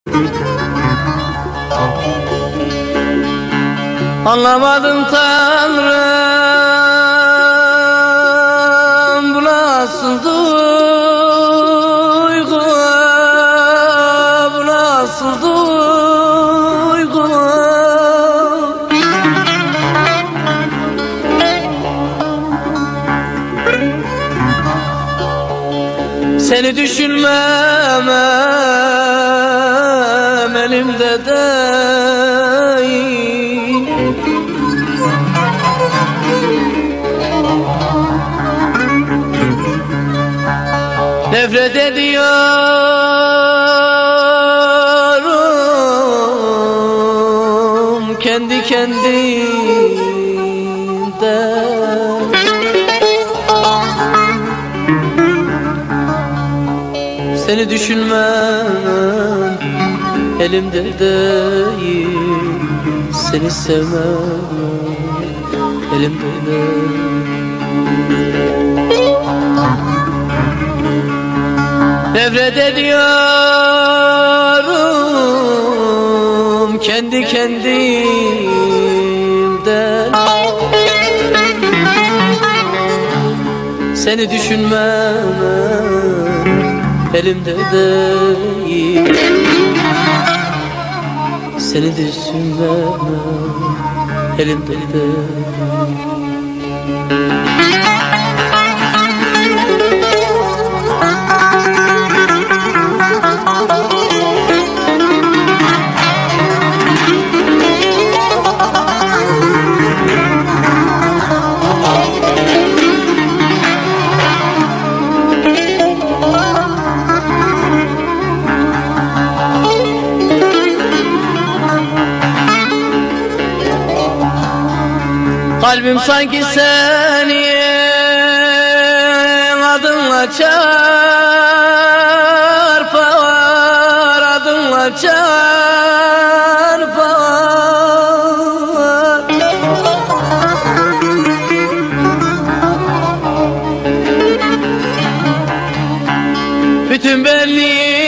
Anlamadım Tanrım, bu nasıl duygu, bu nasıl duygu. Seni düşünmem elimde değil. Nefret ediyorum kendi kendimden. Seni düşünmem elimde değil, seni sevmem elimde değil. Nefret ediyorum kendi kendimden. Seni düşünmem elimde değil, seni düşünmem elimde değil. Kalbim sanki senin adınla çarpar, adınla çarpar. Bütün benliğim